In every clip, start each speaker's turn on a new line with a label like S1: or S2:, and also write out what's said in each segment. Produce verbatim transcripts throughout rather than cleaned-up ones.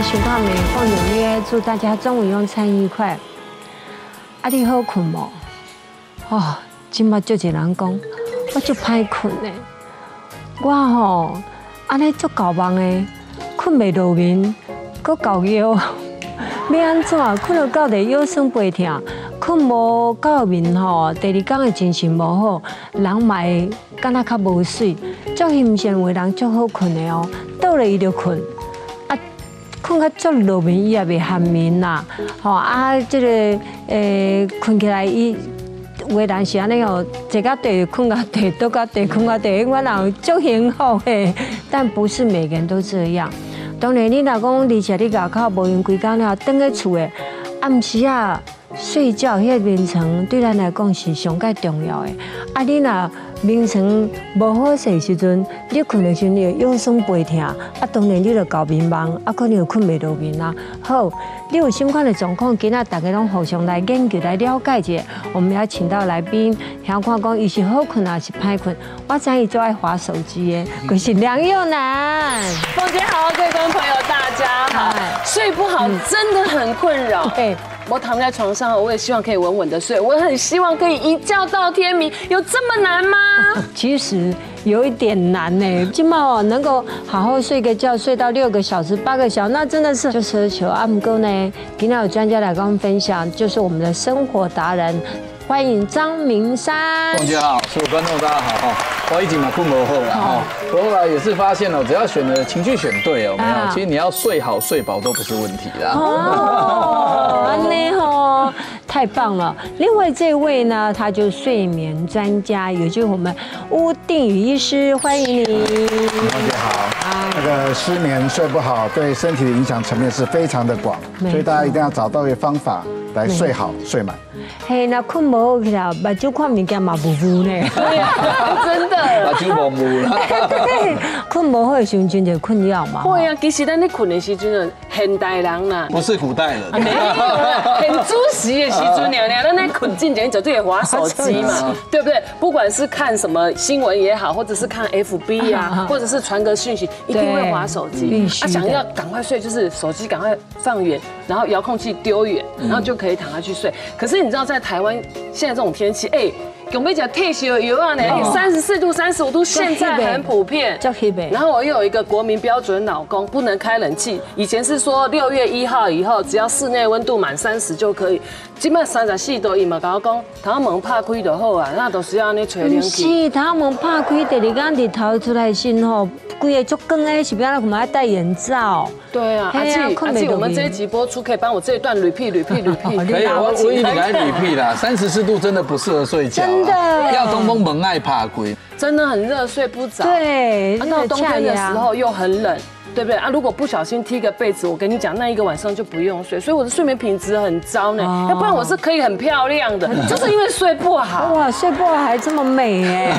S1: 想到美凤纽约，祝大家中午用餐愉快。啊，你好困无？哦，今麦就一人讲，我就歹困呢。我吼，安尼足搞梦的，困袂落眠，搁搞腰，要安怎？困到到底腰酸背痛，困无到眠吼，第二天的精神无好，人嘛会敢若较无水。足欣赏有的人足好困的哦，倒了伊就困。 困较足落眠，伊也袂酣眠啦。吼啊，即个诶，困起来伊有的人是安尼哦，坐到地困到地，倒到地困到地，我人足幸福的。但不是每个人都这样。当然，你若讲而且你外口无闲规工了，等喺厝的暗时啊睡觉，迄个眠床对咱来讲是上介重要的。啊，你若 眠床无好势的时阵，你困的时阵你会腰酸背痛，啊，当然你就搞眠梦，啊，可能就困袂落眠啦。好，你有什么款的状况，今仔大家拢互相来研究来了解一下。我们要请到来宾，想看讲伊是好困还是歹困。我知伊最爱滑手机的，就是梁又南。
S2: 凤姐好，各位观众朋友大家好。睡不好真的很困扰。对。 我躺在床上，我也希望可以稳稳的睡。我很希望可以一觉到天明，有这么难吗？
S1: 其实有一点难呢。今嘛哦，能够好好睡个觉，睡到六个小时、八个小时，那真的是就奢求。啊，不过呢，今天有专家来跟我们分享，就是我们的生活达人。 欢迎张明山。
S3: 凤姐好，所有观众大家好哈。我已经嘛困不后了哈，后来也是发现哦，只要选的情绪选对哦，没有，其实你要睡好睡饱都不是问题啦。
S1: 哦，安内吼，太棒了。另外这位呢，他就是睡眠专家，也就是我们巫定宇医师，欢迎你。
S4: 凤姐好，那个失眠睡不好，对身体的影响层面是非常的广，所以大家一定要找到一个方法来睡好睡满。
S1: 嘿，那困无好起来，目睭看物件嘛模糊呢。
S2: 对呀，真的。
S3: 目睭模糊啦。
S1: 对，困无好的时候真就困扰嘛。
S2: 会啊，其实咱咧困的时阵，现代人呐，
S3: 不是古代人。
S2: 没有啦，很主席的时阵，娘娘，咱咧困进前绝对会滑手机嘛，对不对？不管是看什么新闻也好，或者是看 F B 啊，或者是传个讯息，一定会滑手机。啊，想要赶快睡，就是手机赶快放远，然后遥控器丢远，然后就可以躺下去睡。可是你知道？ 在台湾现在这种天气，哎，有没有讲退休油啊？呢，三十四度、三十五度，现在很普遍。然后我又有一个国民标准老公，不能开冷气。以前是说六月一号以后，只要室内温度满三十就可以。今麦三十四度，伊嘛甲我讲，头门拍开就好啊，那都是要安尼吹冷气。
S1: 是，头门拍开，第二天日头出来先吼，规个足光诶，是不要我们要戴眼罩。
S2: 对啊，而且而且我们这一集播出，可以帮我这一段 repeat repeat repeat。
S3: 可以，我我已经来 repeat 啦。三十四度真的不适合睡觉，
S1: 真的。
S3: 要通风门爱怕鬼，
S2: 真的很热，睡不着。
S1: 对，
S2: 到冬天的时候又很冷。 对不对啊？如果不小心踢个被子，我跟你讲，那一个晚上就不用睡，所以我的睡眠品质很糟呢。要不然我是可以很漂亮的，就是因为睡不好。
S1: 哇，睡不好还这么美哎，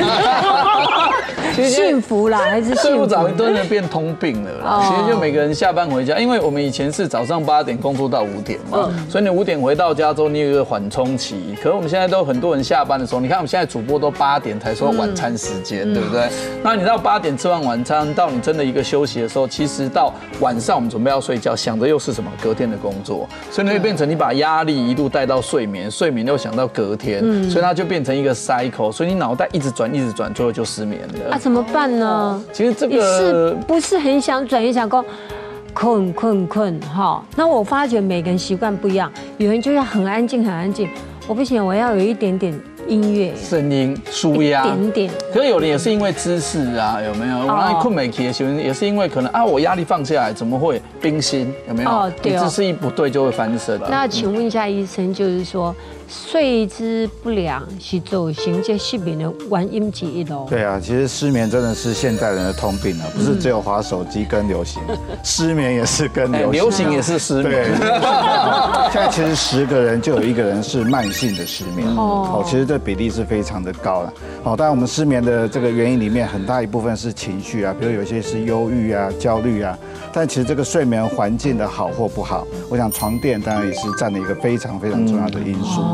S1: 幸福啦，还是
S3: 睡不着，真的变通病了啦。其实就每个人下班回家，因为我们以前是早上八点工作到五点嘛，所以你五点回到家之后，你有一个缓冲期。可是我们现在都很多人下班的时候，你看我们现在主播都八点才说晚餐时间，对不对？那你到八点吃完晚餐，到你真的一个休息的时候，其实到晚上我们准备要睡觉，想的又是什么？隔天的工作，所以你会变成你把压力一路带到睡眠，睡眠又想到隔天，所以它就变成一个 cycle， 所以你脑袋一直转，一直转，最后就失眠了。
S1: 啊，怎么办呢？
S3: 其实这个
S1: 是不是很想转，也想说困困困哈？那我发觉每个人习惯不一样，有人就要很安静，很安静。我不行，我要有一点点。 音乐、
S3: 声音、舒压，
S1: 点点。
S3: 可是有人也是因为姿势啊，有没有？我那困美期的时候，也是因为可能啊，我压力放下来，怎么会冰心？有没有？哦，对。姿势一不对就会翻身。
S1: 那请问一下医生，就是说睡姿不良是造成这失眠的原因之一喽？
S4: 对啊，其实失眠真的是现代人的通病啊，不是只有滑手机跟流行，失眠也是跟流行，
S3: 流行也是失眠。
S4: 对。现在其实十个人就有一个人是慢性的失眠。哦，其实这比例是非常的高了。好，当然我们失眠的这个原因里面，很大一部分是情绪啊，比如有些是忧郁啊、焦虑啊。但其实这个睡眠环境的好或不好，我想床垫当然也是占了一个非常非常重要的因素。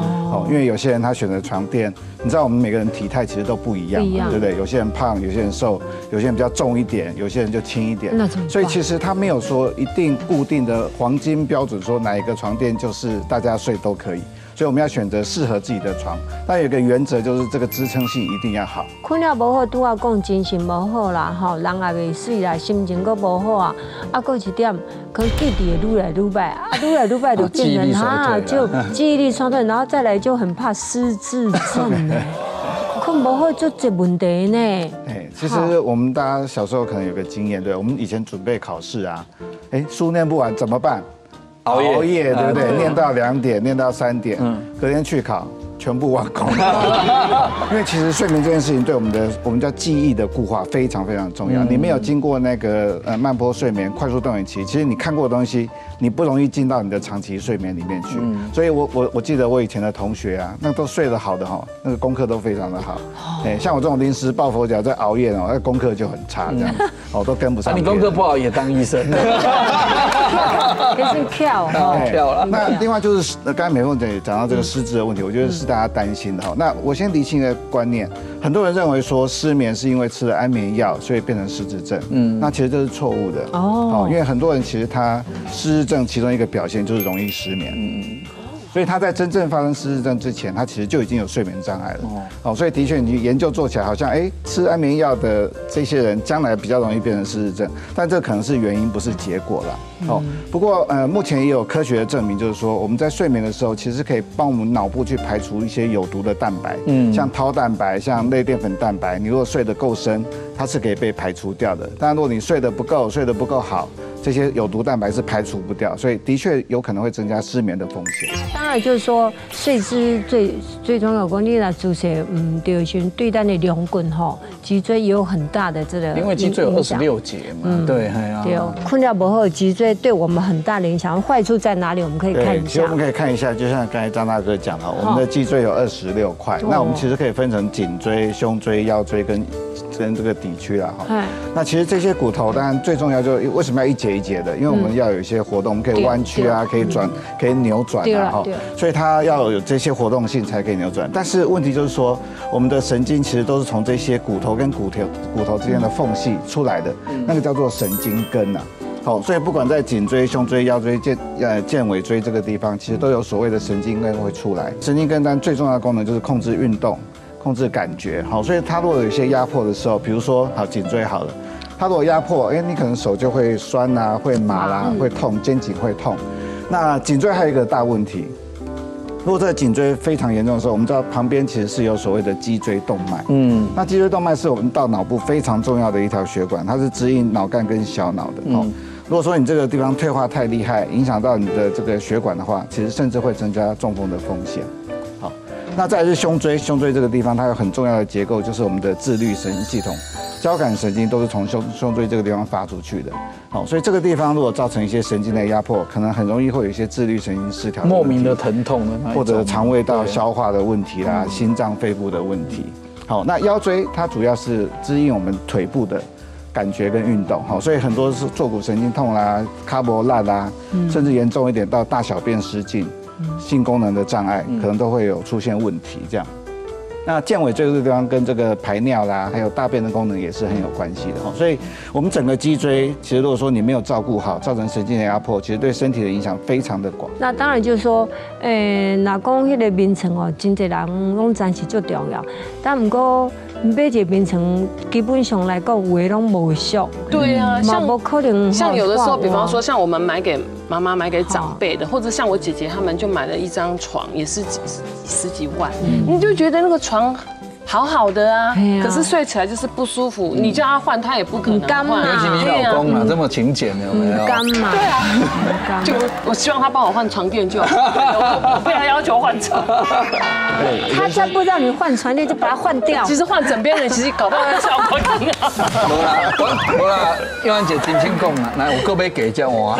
S4: 哦，因为有些人他选择床垫，你知道我们每个人体态其实都不一样，对不对？有些人胖，有些人瘦，有些人比较重一点，有些人就轻一点。
S1: 那怎么办？
S4: 所以其实他没有说一定固定的黄金标准，说哪一个床垫就是大家睡都可以。所以我们要选择适合自己的床，但有一个原则就是这个支撑性一定要好。
S1: 困了无好，拄啊讲精神无好啦，吼，人也袂水啦，心情阁无好啊，啊，阁一点，可能记忆会愈来愈歹，啊，愈来愈歹就变成哈，就记忆力衰退，然后再来就很怕失智症呢。困不好就这问题呢。
S4: 哎，其实我们大家小时候可能有个经验，对，我们以前准备考试啊，哎，书念不完怎么办？熬夜，熬夜对不对？念到两点，念到三点，隔天去考，全部忘光了。因为其实睡眠这件事情对我们的我们叫记忆的固化非常非常重要。你没有经过那个呃慢波睡眠、快速动眼期，其实你看过的东西，你不容易进到你的长期睡眠里面去。所以我我我记得我以前的同学啊，那都睡得好的哈，那个功课都非常的好。哎，像我这种临时抱佛脚在熬夜哦，那功课就很差这样，哦都跟不上。
S3: 你功课不好也当医生。
S1: 也是跳，
S3: 跳了。
S4: 那另外就是，刚才美凤姐讲到这个失智的问题，我觉得是大家担心的哈。那我先厘清一个观念，很多人认为说失眠是因为吃了安眠药，所以变成失智症。嗯，那其实这是错误的哦。因为很多人其实他失智症其中一个表现就是容易失眠。嗯。所以他在真正发生失智症之前，他其实就已经有睡眠障碍了。哦，所以的确，你研究做起来，好像哎，吃安眠药的这些人将来比较容易变成失智症，但这可能是原因，不是结果啦。哦，不过呃，目前也有科学的证明，就是说我们在睡眠的时候，其实可以帮我们脑部去排除一些有毒的蛋白，嗯，像tau蛋白、像类淀粉蛋白，你如果睡得够深，它是可以被排除掉的。但如果你睡得不够，睡得不够好，这些有毒蛋白是排除不掉，所以的确有可能会增加失眠的风险。
S1: 当然就是说，睡姿最最重要，讲你若姿势嗯对时对咱的梁骨吼，脊椎也有很大的这个，
S3: 因为脊椎有二十六节嘛，对，
S1: 对，困觉不好，脊椎对我们很大的影响。坏处在哪里？我们可以看一下。
S4: 其实我们可以看一下，就像刚才张大哥讲的，我们的脊椎有二十六块，那我们其实可以分成颈椎、胸椎、腰椎跟跟这个底区啦哈。那其实这些骨头，当然最重要就是为什么要一节一节的？因为我们要有一些活动，我们可以弯曲啊，可以转，可以扭转啊哈。所以它要有这些活动性才可以扭转。但是问题就是说，我们的神经其实都是从这些骨头跟骨头骨头之间的缝隙出来的，那个叫做神经根呐。好，所以不管在颈椎、胸椎、腰椎、剑呃剑尾椎这个地方，其实都有所谓的神经根会出来。神经根当然最重要的功能就是控制运动、控制感觉。好，所以它如果有一些压迫的时候，比如说好颈椎好了，它如果压迫，哎，你可能手就会酸啊，会麻啦，会痛，肩颈会痛。那颈椎还有一个大问题，如果这个颈椎非常严重的时候，我们知道旁边其实是有所谓的脊椎动脉。嗯，那脊椎动脉是我们到脑部非常重要的一条血管，它是指引脑干跟小脑的。哦。如果说你这个地方退化太厉害，影响到你的这个血管的话，其实甚至会增加中风的风险。好，那再来是胸椎，胸椎这个地方它有很重要的结构，就是我们的自律神经系统，交感神经都是从胸胸椎这个地方发出去的。好，所以这个地方如果造成一些神经的压迫，可能很容易会有一些自律神经失调，
S3: 莫名的疼痛的那一种，
S4: 或者肠胃道消化的问题啦，心脏、肺部的问题。好，那腰椎它主要是指引我们腿部的感觉跟运动，好，所以很多是坐骨神经痛啦、卡波拉啦，甚至严重一点到大小便失禁、性功能的障碍，可能都会有出现问题。这样，那剑尾椎这个地方跟这个排尿啦，还有大便的功能也是很有关系的哈。所以，我们整个脊椎其实如果说你没有照顾好，造成神经的压迫，其实对身体的影响非常的广。
S1: 那当然就是说，诶，若讲迄个名称哦，真侪人拢知是最重要，但不过。买一个名称，基本上来讲，有的拢无俗。
S2: 对啊，像
S1: 不可能。
S2: 像有的时候，比方说，像我们买给妈妈、买给长辈的，或者像我姐姐他们就买了一张床，也是几十几万，你就觉得那个床。好好的啊，可是睡起来就是不舒服，你叫他换，他也不可能换。
S3: 尤其你老公啊，这么勤俭，有没有？
S1: 干嘛？
S2: 对啊，就我希望他帮我换床垫就好，我不要要求换床。
S1: 他再不让你换床垫，就把它换掉。
S2: 其实换枕边人，其实搞不好效果挺好。
S3: 无啦，我无啦，玉安姐真心讲啊，来，我各位给叫我。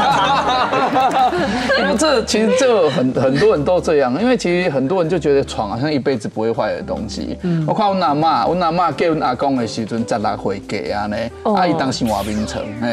S3: 因为这其实这很很多人都这样，因为其实很多人就觉得床好像一辈子不会坏的东西。我看阮阿嬷，阮阿嬷叫阮阿公的时阵，十六岁嫁安尼，啊伊当时换眠床，嘿，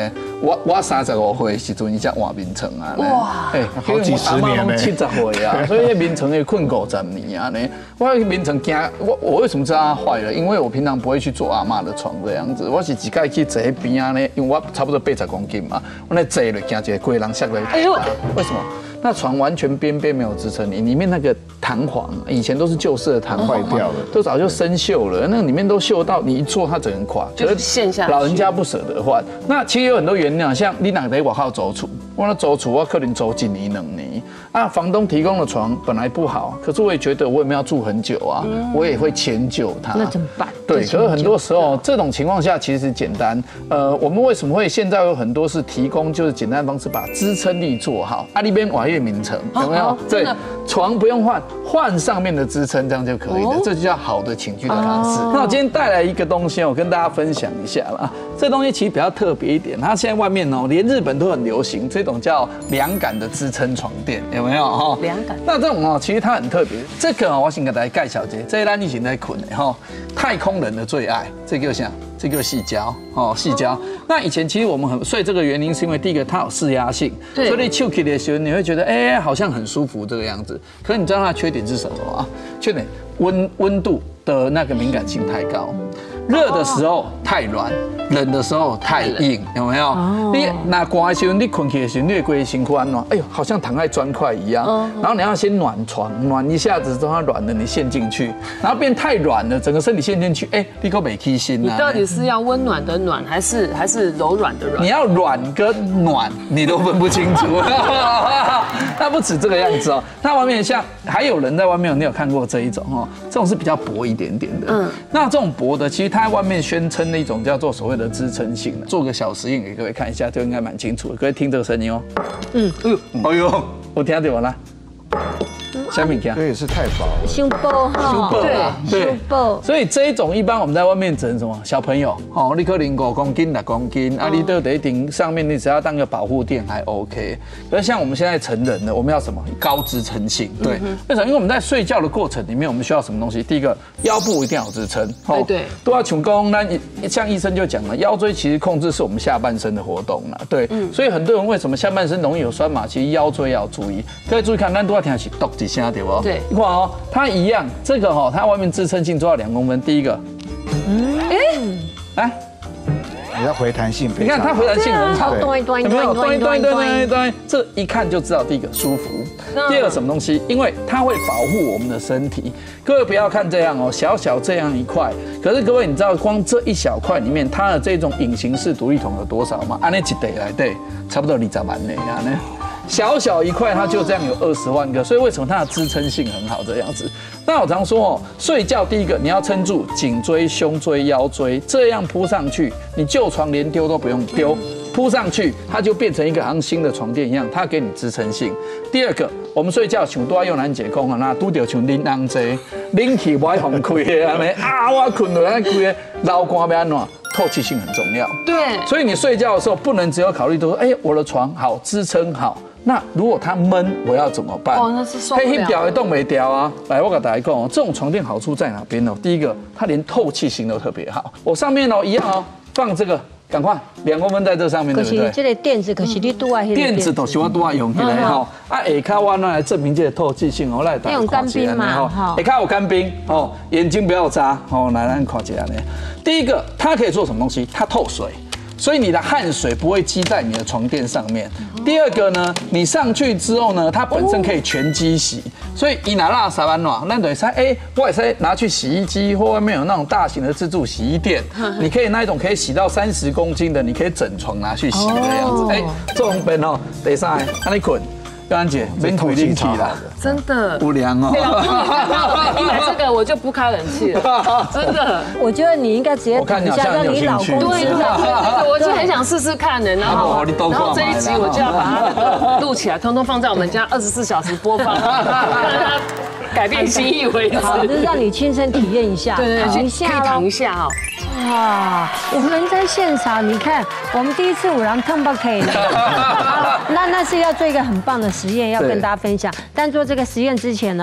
S3: 我我三十五岁时阵，伊才换眠床啊。哇！哎，
S4: 好几十年呢，
S3: 七十岁啊，所以那眠床也困五十年啊呢。我眠床惊，我我为什么知道它坏了？因为我平常不会去坐阿嬷的床这样子，我是一概去坐边啊呢，因为我差不多八十公斤嘛，我那坐了惊一个贵人下来。哎呦，为什么？那床完全边边没有支撑你，里面那个弹簧，以前都是旧式的弹簧，坏掉了，都早就生锈了，那里面都锈到你一坐它整个垮，
S2: 就是陷下去。
S3: 老人家不舍得换。那其实有很多原料，像你哪在外靠走厝，我那走厝我可能走一年两年啊。房东提供的床本来不好，可是我也觉得我也没有住很久啊，我也会迁就它。
S1: 那怎么办？
S3: 对，可是很多时候这种情况下其实简单。呃，我们为什么会现在有很多是提供就是简单方式把支撑力做好？啊，那边瓦叶名城有没有？对，床不用换，换上面的支撑这样就可以了，这就叫好的寝具的方式。那我今天带来一个东西，我跟大家分享一下啦。这东西其实比较特别一点，它现在外面哦，连日本都很流行这种叫凉感的支撑床垫，有没有哈？
S2: 凉感。
S3: 那这种哦，其实它很特别。这个哦，我先给大家介绍一下，这咱以前在困的哈，太空人的最爱，这个像。这个细胶哦，细胶。那以前其实我们很睡这个原因是因为第一个它有释压性，所以你休息的时候你会觉得哎好像很舒服这个样子。可是你知道它的缺点是什么吗？缺点温温度的那个敏感性太高，热的时候太软，冷的时候太硬，有没有？你那寒的时候你困起的时候，你会觉得身躯安暖，哎呦好像躺在砖块一样。然后你要先暖床，暖一下子之后它软了，你陷进去，然后变太软了，整个身体陷进去，哎，立刻没起心啊。
S2: 你到底是要温暖的暖，还是还是柔软的软？
S3: 你要软跟暖，你都分不清楚。那不止这个样子哦，那外面像还有人在外面，你有看过这一种哦？这种是比较薄一点点的。嗯，那这种薄的，其实它在外面宣称的一种叫做所谓的支撑性的。做个小实验给各位看一下，就应该蛮清楚的。各位听这个声音哦。嗯，哎呦，哎呦，我听到我了。小米家，
S4: 这也是太薄了，
S1: 胸薄哈，
S3: 对，胸薄。所以这一种一般我们在外面整什么小朋友，哦，你可能五公斤、六公斤，啊，你都得顶上面，你只要当个保护垫还 OK。可是像我们现在成人的，我们要什么高支撑性？对，为什么？因为我们在睡觉的过程里面，我们需要什么东西？第一个，腰部一定要有支撑，
S2: 哦，对，
S3: 都要成功。那像医生就讲了，腰椎其实控制是我们下半身的活动啦，对，所以很多人为什么下半身容易有酸麻，其实腰椎要注意。可以注意看，咱都要听起咚几下。对不？
S2: 对，
S3: 你看哦，它一样，这个哈，它外面支撑性做到两公分。第一个，嗯，哎，来，
S4: 你要回弹性，
S3: 你看它回弹性很好，
S1: 有没有？
S3: 端一端一端一端，这一看就知道第一个舒服。第二个什么东西？因为它会保护我们的身体。各位不要看这样哦，小小这样一块，可是各位你知道光这一小块里面，它的这种隐形式独立筒有多少吗？按那一袋来对，差不多二十万呢，呢。小小一块，它就这样有二十万个，所以为什么它的支撑性很好这样子？那我常说哦，睡觉第一个你要撑住颈椎、胸椎、腰椎，这样铺上去，你旧床连丢都不用丢，铺上去它就变成一个好像新的床垫一样，它给你支撑性。第二个，我们睡觉像都要用咱解空啊，那拄到像冷风坐，冷气不爱放开的安尼啊，我困落安开的，流汗要安怎？透气性很重要。
S2: 对，
S3: 所以你睡觉的时候不能只有考虑都说，哎，我的床好支撑好。那如果它闷，我要怎么办？
S2: 哦，那是受不了。
S3: 黑表也动没掉啊！来，我给大家讲哦，这种床垫好处在哪边呢？第一个，它连透气性都特别好。我上面哦一样哦，放这个，赶快两公分在这上面，对不对？
S1: 可是这个垫子，可是你拄爱
S3: 垫子都喜欢拄爱用起来哈。啊，下卡我拿来证明这个透气性哦，来大家看一下呢哈。下卡有干冰哦，眼睛不要眨哦，来来看一下呢。第一个，它可以做什么东西？它透水。所以你的汗水不会积在你的床垫上面。第二个呢，你上去之后呢，它本身可以全机洗，所以伊拿拉沙班暖，那等于说，哎，我也是拿去洗衣机或外面有那种大型的自助洗衣店，你可以那一种可以洗到三十公斤的，你可以整床拿去洗的样子。哎，这种本哦，等一下，让你捆。高安姐，没腿力气啦，
S2: 真的
S3: 不凉哦。
S2: 你买这个我就不开冷气了，真的。
S1: 我觉得你应该直接躺下，让你老公
S2: 对对，我就很想试试看的。然后，然后这一集我就要把它那个录起来，通通放在我们家二十四小时播放，让它改变心意为止。
S1: 好，就是让你亲身体验一下，
S2: 对对，躺一下，可以躺一下哦。
S1: 哇，我们在现场，你看，我们第一次五郎碰不可以的，那那是要做一个很棒的实验，要跟大家分享。但做这个实验之前呢，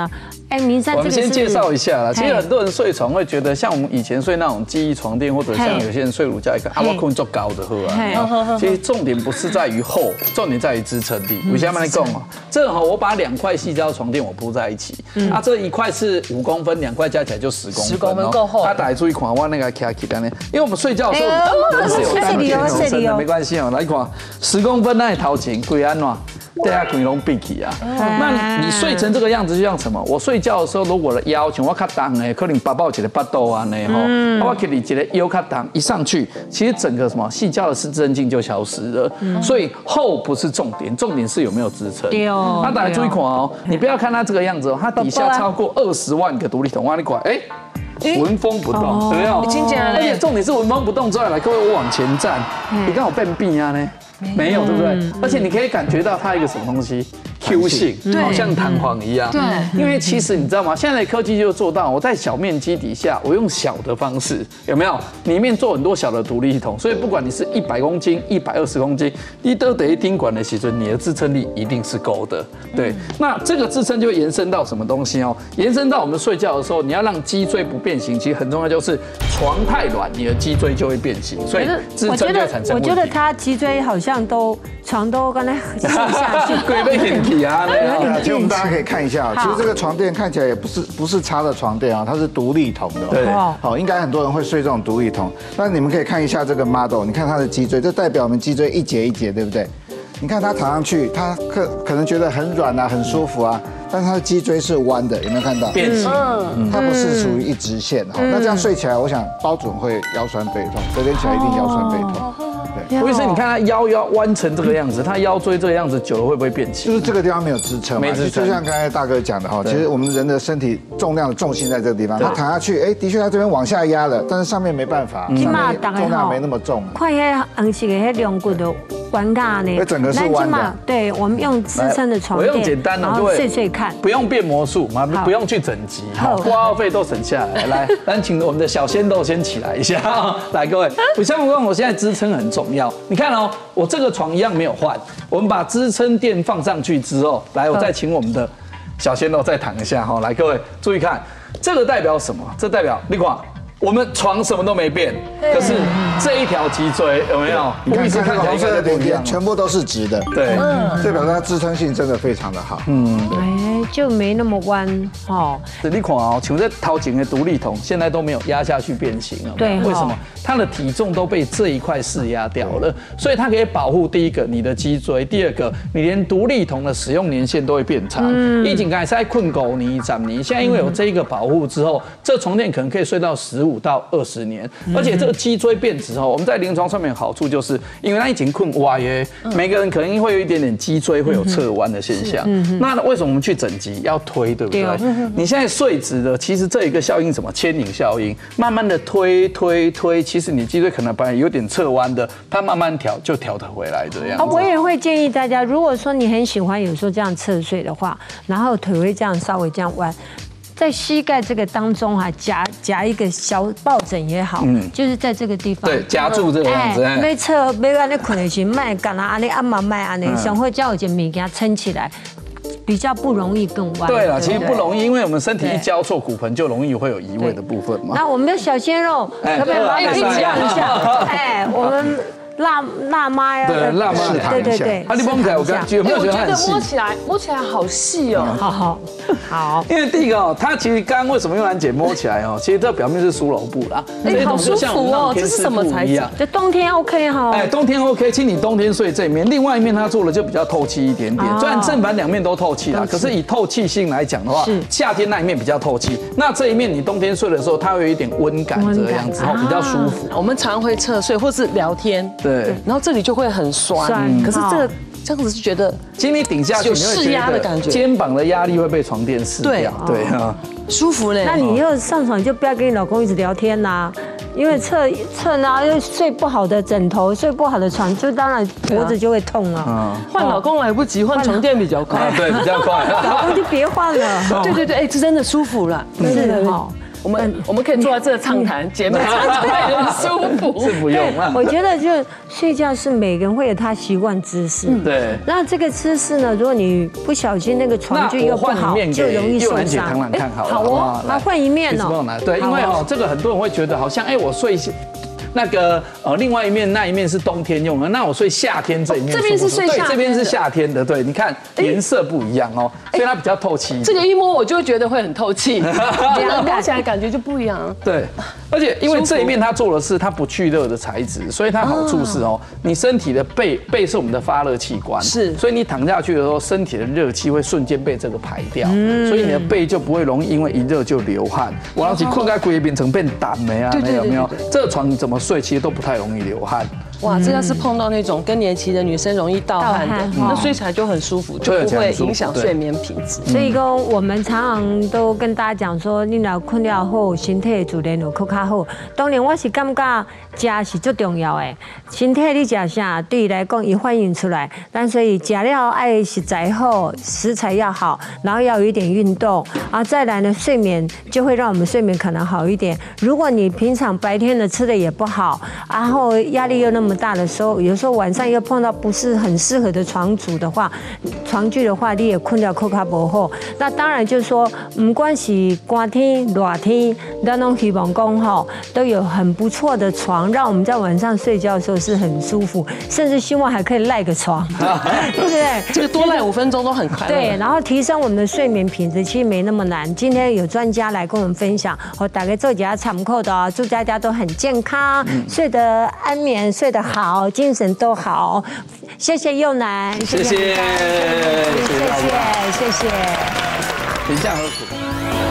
S1: 哎，明山，
S3: 我们先介绍一下啦。其实很多人睡床会觉得，像我们以前睡那种记忆床垫，或者像有些人睡乳胶，一个啊，我困足高的喝啊。其实重点不是在于厚，重点在于支撑力。为什么来讲啊？这好，我把两块细胶床垫我铺在一起，啊，这一块是五公分，两块加起来就十公分。十公分够厚。啊，大家注意看，我那个卡起的呢，因为我们睡觉的时候人是有单点同身的，没关系哦。来看，十公分那头前归安怎？对啊，腿拢闭起啊。那你睡成这个样子，就像什么？我睡觉的时候，如果我的腰像我较重诶，可能八抱起来八斗啊呢吼，我给你一个腰较重，一上去，其实整个什么细胶的支撑性就消失了。所以厚不是重点，重点是有没有支撑。那大家注意看哦，你不要看它这个样子哦，它底下超过二十万个独立筒，哇，你管哎。纹风不动，有没有？而且重点是纹风不动之外，来各位，我往前站，你刚好变壁啊呢？没有，对不对？而且你可以感觉到它一个什么东西 ，Q 性，好像弹簧一样。对，因为其实你知道吗？现在的科技就做到，我在小面积底下，我用小的方式，有没有？里面做很多小的独立系统，所以不管你是一百公斤、一百二十公斤，你都得盯管的时候，你的支撑力一定是够的。对，那这个支撑就会延伸到什么东西哦？延伸到我们睡觉的时候，你要让脊椎不变形，其实很重要，就是床太软，你的脊椎就会变形，所以支撑就会产生问题。
S1: 我觉得他脊椎好像都床都刚才陷下去，
S3: 鬼被引体啊！
S4: 其实我们大家可以看一下，其实这个床垫看起来也不是不是插的床垫啊，它是独立筒的。
S3: 对，
S4: 好，应该很多人会睡这种独立筒。那你们可以看一下这个 model， 你看它的脊椎，这代表我们脊椎一节一节，对不对？你看它躺上去，它可可能觉得很软啊，很舒服啊，但是它的脊椎是弯的，有没有看到？
S3: 变形，
S4: 它不是属于一直线。好，那这样睡起来，我想包准会腰酸背痛，隔天起来一定腰酸背痛。
S3: 对，吴医生，你看他腰腰弯成这个样子，他腰椎这个样子久了会不会变形？
S4: 就是这个地方没有支撑，
S3: 没支撑。
S4: 就像刚才大哥讲的哈，其实我们人的身体重量的重心在这个地方，他躺下去，哎，的确他这边往下压了，但是上面没办法，上面重量没那么重。
S1: 看那横式的那龙骨的弯架呢，
S4: 整个是弯的。
S1: 对，我们用支撑的床垫，
S3: 我用简单的，
S1: 然后睡睡看，
S3: 不用变魔术嘛，不用去整集，挂号费都省下来。来，咱请我们的小鲜肉先起来一下，来各位，不像我我现在支撑很重要，你看哦。我这个床一样没有换，我们把支撑垫放上去之后，来，我再请我们的小鲜肉再躺一下哈，来，各位注意看，这个代表什么？这代表你看，我们床什么都没变，可是这一条脊椎有没有？
S4: 你看看红色的点点，全部都是直的，
S3: 对，
S4: 这表示它支撑性真的非常的好，嗯，
S1: 哎，就没那么弯哦。
S3: 你看哦，像这头前的独立筒，现在都没有压下去变形了，对，为什么？它的体重都被这一块释压掉了，所以它可以保护第一个你的脊椎，第二个你连独立筒的使用年限都会变长。以前刚才在困狗泥、长泥，现在因为有这一个保护之后，这床垫可能可以睡到十五到二十年，而且这个脊椎变直后，我们在临床上面好处就是，因为它已经困歪耶，每个人可能会有一点点脊椎会有侧弯的现象。那为什么我们去整脊要推，对不对？你现在睡直的，其实这一个效应什么牵引效应，慢慢的推推推。其实你脊椎可能本来有点侧弯的，它慢慢调就调得回来这样子。
S1: 我也会建议大家，如果说你很喜欢有时候这样侧睡的话，然后腿会这样稍微这样弯，在膝盖这个当中哈夹夹一个小抱枕也好，嗯，就是在这个地方
S3: 对夹住这个样子，
S1: 没侧没安尼困的时，卖干啦安尼按嘛卖安尼，想会叫有件物件撑起来。比较不容易更弯。
S3: 对了，其实不容易，因为我们身体一交错，骨盆就容易会有移位的部分嘛。
S1: 那我们的小鲜肉可不可以麻烦你讲一下？哎，我们辣辣妈呀，
S3: 对，辣妈
S1: 对对对。
S3: 啊，你摸起来，我感觉有没有觉得很细？
S2: 摸起来，摸起来好细哦。
S1: 好好好。
S3: 因为第一个哦，它其实刚刚为什么用兰姐摸起来哦？其实这表面是苏柔布啦，
S2: 哎，好舒服哦，这是什么材质？
S1: 这冬天 OK 哈。
S3: 哎，冬天 OK，其实你冬天睡这一面，另外一面它做的就比较透气一点点。虽然正反两面都透气啦，可是以透气性来讲的话，夏天那一面比较透气，那这一面你冬天睡的时候，它会有一点温感这个样子，哦，比较舒服。
S2: 我们常会侧睡或是聊天，
S3: 对，
S2: 然后这里就会很酸，可是这个。这样子是觉得，
S3: 其实你顶下去
S2: 有释压的感觉，
S3: 肩膀的压力会被床垫释掉，对啊，
S2: 舒服嘞。
S1: 那你又上床就不要跟你老公一直聊天呐，因为侧侧呢又睡不好的枕头，睡不好的床，就当然脖子就会痛啊。
S2: 换老公来不及，换床垫比较快，
S3: 对，比较快。
S1: 老公就别换了。
S2: 对对对，哎，这真的舒服了，
S1: 是哈。
S2: 我们我们可以坐在这畅谈，姐妹常常会很舒服。
S3: 是不用啊。
S1: 我觉得就睡觉是每个人会有他习惯姿势。
S3: 对。
S1: 那这个姿势呢，如果你不小心那个床具又不好，就容易受伤。
S3: 唐兰看好了。
S1: 好哦，那换一面哦。
S3: 对，因为哦，这个很多人会觉得好像，哎，我睡那个呃，另外一面那一面是冬天用的，那我睡夏天这一面。
S2: 这边是睡夏天，
S3: 对，这边是夏天的，对，你看颜色不一样哦，所以它比较透气。
S2: 这个一摸我就会觉得会很透气，这样摸起来感觉就不一样。
S3: 对，而且因为这一面它做的是它不去热的材质，所以它好处是哦，你身体的背背是我们的发热器官，
S2: 是，
S3: 所以你躺下去的时候，身体的热气会瞬间被这个排掉，所以你的背就不会容易因为一热就流汗。我要是困在龟变成变胆没啊？没有没有，这个床你怎么睡其实都不太容易流汗。
S2: 哇，这要是碰到那种更年期的女生容易盗汗的，那睡起来就很舒服，就不会影响睡眠品质。
S1: 所以讲，我们常常都跟大家讲说，你若困了后，身体自然就更较好。当然，我是感觉食是最重要的，身体你食啥，对伊来讲伊反映出来。但所以食了爱食材好，食材要好，然后要有一点运动，啊，再来呢，睡眠就会让我们睡眠可能好一点。如果你平常白天的吃的也不好，然后压力又那么大的时候，有时候晚上又碰到不是很适合的床组的话，床具的话，你也困了扣卡不好。那当然就是说，不管是寒天、热天，咱都希望讲吼，都有很不错的床，让我们在晚上睡觉的时候是很舒服，甚至希望还可以赖个床，对不对？
S2: 这个多赖五分钟都很快乐。
S1: 对，然后提升我们的睡眠品质，其实没那么难。今天有专家来跟我们分享，我大概做几下参考的哦，祝大家都很健康，睡得安眠，睡得好，精神都好。谢谢佑南，
S3: 谢谢，谢谢，
S1: 谢谢，谢谢。
S3: 品相何苦？